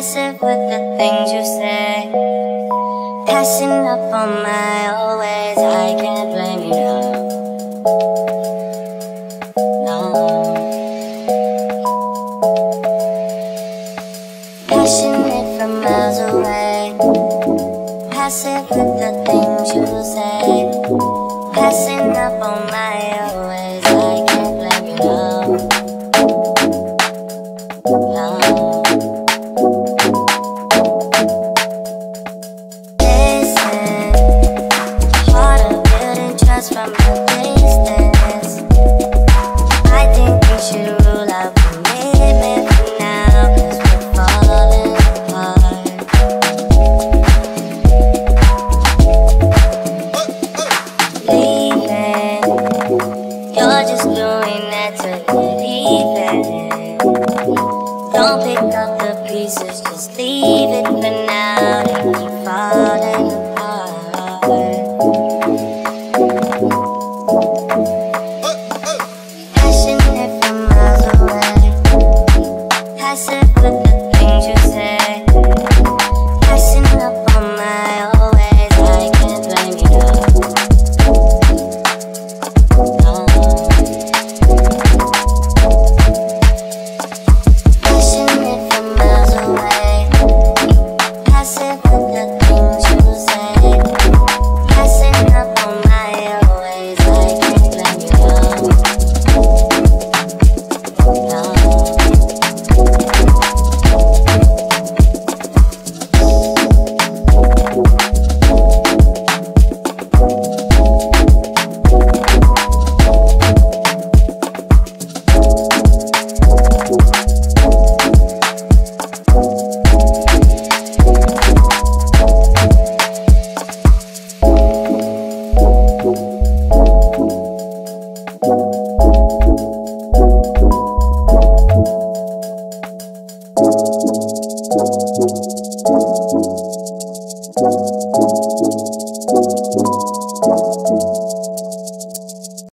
passive with the things you say, passing up on my old ways. I can't blame you, no. Passionate from miles away, passive with the things you say, passing up on my old ways. I can't blame you, no. From a distance, I think we should rule out commitment for now, 'cause we're falling apart. Leaving, you're just doing that to get even. Don't pick up the pieces, just leave it for now. They keep falling apart. Passionate from miles away, passive with the things you say,